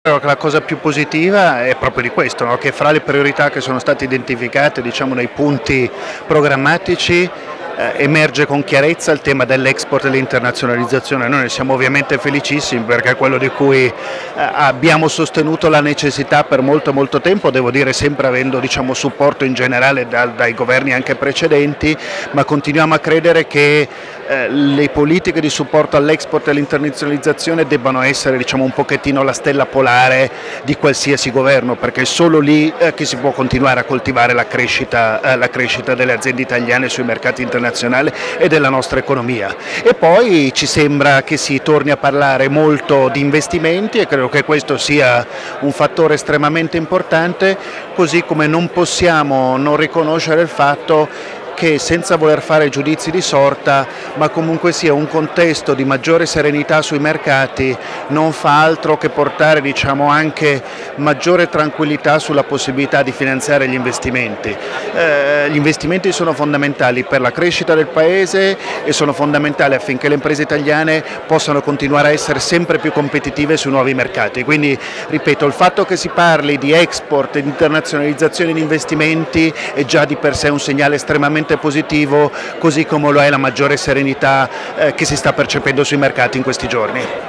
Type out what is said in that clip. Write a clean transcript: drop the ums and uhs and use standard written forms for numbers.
Che la cosa più positiva è proprio di questo, no? Che fra le priorità che sono state identificate, diciamo, nei punti programmatici, emerge con chiarezza il tema dell'export e dell'internazionalizzazione. Noi ne siamo ovviamente felicissimi perché è quello di cui abbiamo sostenuto la necessità per molto tempo, devo dire sempre avendo, diciamo, supporto in generale dai governi anche precedenti, ma continuiamo a credere che le politiche di supporto all'export e all'internazionalizzazione debbano essere, diciamo, un pochettino la stella polare di qualsiasi governo, perché è solo lì che si può continuare a coltivare la crescita delle aziende italiane sui mercati internazionali e della nostra economia. E poi ci sembra che si torni a parlare molto di investimenti e credo che questo sia un fattore estremamente importante, così come non possiamo non riconoscere il fatto che, senza voler fare giudizi di sorta, ma comunque sia un contesto di maggiore serenità sui mercati, non fa altro che portare, diciamo, anche maggiore tranquillità sulla possibilità di finanziare gli investimenti. Gli investimenti sono fondamentali per la crescita del Paese e sono fondamentali affinché le imprese italiane possano continuare a essere sempre più competitive sui nuovi mercati. Quindi, ripeto, il fatto che si parli di export e di internazionalizzazione di investimenti è già di per sé un segnale estremamente positivo, così come lo è la maggiore serenità che si sta percependo sui mercati in questi giorni.